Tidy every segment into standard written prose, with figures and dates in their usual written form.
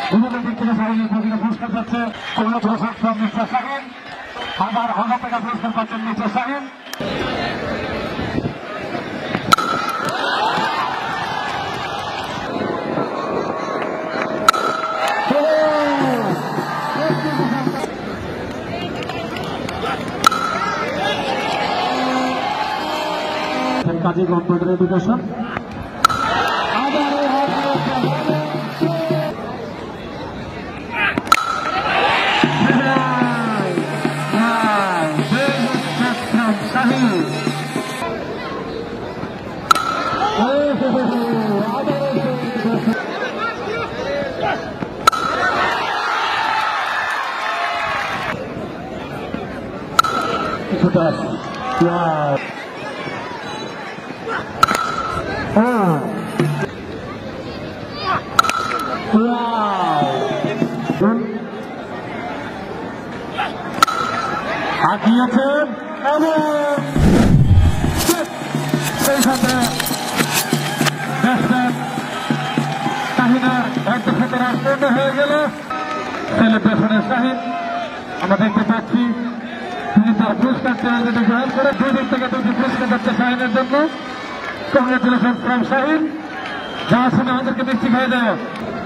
বিভিন্ন দিক থেকে শারীরিক প্রতিটা পুরস্কার যাচ্ছে। Congratulation from mister Shahin. 1000 টাকা পুরস্কার পাচ্ছেন মিস্টার শাহিন। কাজী গণতন্ত্র এডুকেশন আগিয়েছেন এবং সেই সাথে ব্যাটসম্যান শাহিনের অর্ধশতরান পূর্ণ হয়ে গেল। সেলিব্রেশনের শাহিন আমরা দেখতে পাচ্ছি তিনি তার পুরস্কার চ্যালেঞ্জটি গ্রহণ করে 2 দিক থেকে 2টি পুরস্কার যাচ্ছে শাহিনের জন্য। Congratulation from Shahin. যাওয়ার সময় আমাদেরকে মিষ্টি খাই দেয়।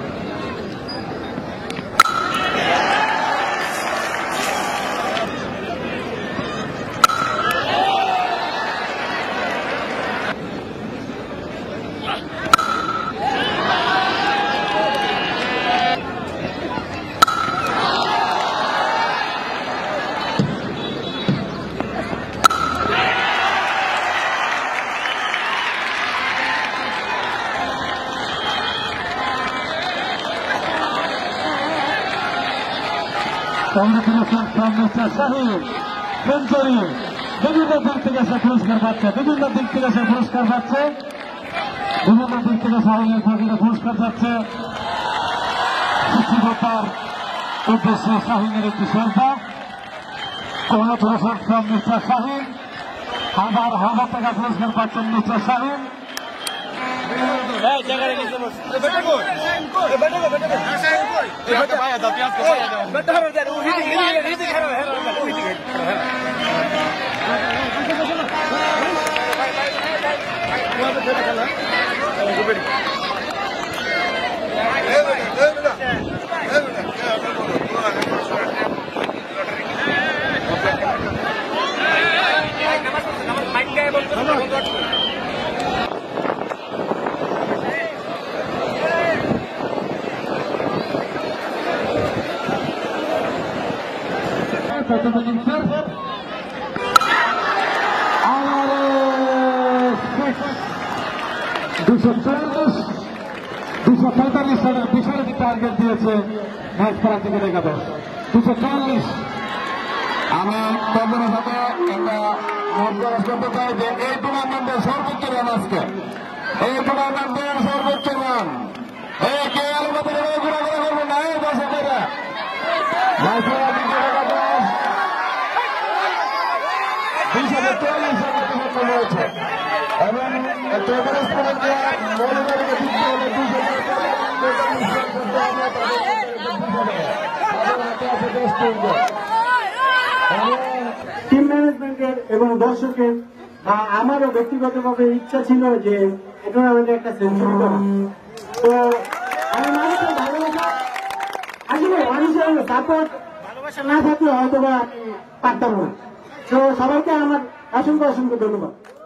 Congratulation from mister Shahin. Century. বিভিন্ন দিক থেকে সে পুরস্কার পাচ্ছে। বিভিন্ন দিক থেকে সে পুরস্কার পাচ্ছে। বিভিন্ন দিক থেকে শাহিনের প্রতিটা পুরস্কার যাচ্ছে। সৃষ্টিকর্তার উদ্দেশ্যে শাহিনের একটি শ্রদ্ধা। Congratulation from mister Shahin. 1000 টাকা পুরস্কার পাচ্ছেন মিস্টার শাহিন। $245 রানের বিশাল একটি টার্গেট দিয়েছে ম্যাচ করার থেকে দেখা যায় 244। আমি তন্দ্রের সাথে একটা মত করতে চাই যে এই টুর্নামেন্টের সর্বোচ্চ রান আজকে, এই টুর্নামেন্টের সর্বোচ্চ রান এই কে আলোচনা ঘোরাঘোরা করবো না এই দর্শকেরা রয়েছে এবং টিম ম্যানেজমেন্টের এবং দর্শকের আমারও ব্যক্তিগতভাবে ইচ্ছা ছিল যে এই টুর্নামেন্টে একটা সেঞ্চুরি করা। তো আমি মানুষের ভালোবাসা আসলে মানুষের সাপোর্ট ভালোবাসা না থাকলে হয়তো বা আমি পারতাম না। তো সবাইকে আমার অসংখ্য অসংখ্য ধন্যবাদ।